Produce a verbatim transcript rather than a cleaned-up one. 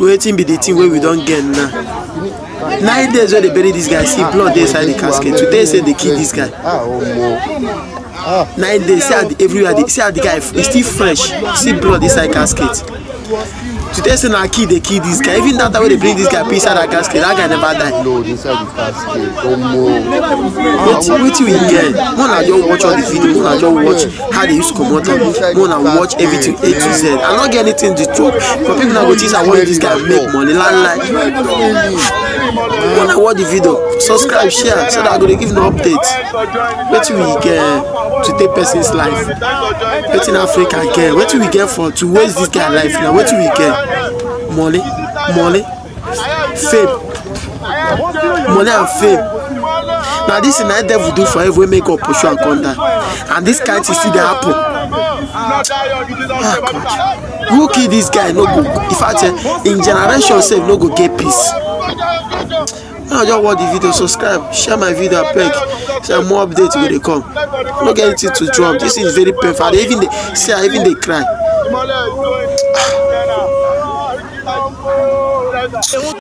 Waiting be the thing where we don't get now. Nine days where they bury this guy, see blood inside the casket. Today say they kill this guy. Nine days, see how the, everywhere, the, see how the guy is still fresh. See blood inside casket. Today say na kill they kill this guy. Even that way they bring this guy inside that casket, that guy never died. Blood inside the casket. Oh no. Wait, wait till we get. One I just watch all the video. One I just watch how they used to come out. One I watch everything A to Z. I don't get anything to talk. But people now go think I want this guy make money. Like, like. When I watch the video, subscribe, share, so that I go to give no update. Wait till we get to take person's life. Wait in Africa get. Wait till we get for to waste this guy life now. Wait till we get money, money, fame, money and fame. Now this is not devil do for every make up push and contact. And this kind of see the happen. Ah, God. Who kill this guy? No go. In fact, in generation self no go get peace. Now just watch the video, subscribe, share my video, beg. Say more updates will they come. No get anything to drop. This is very painful. They even they say I even they cry.